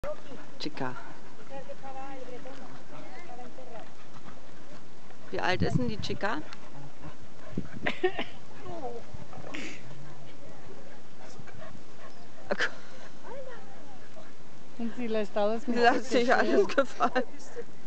Chica. Wie alt ist denn die Chica? Und sie lässt alles mit Sie lässt sich alles gefallen.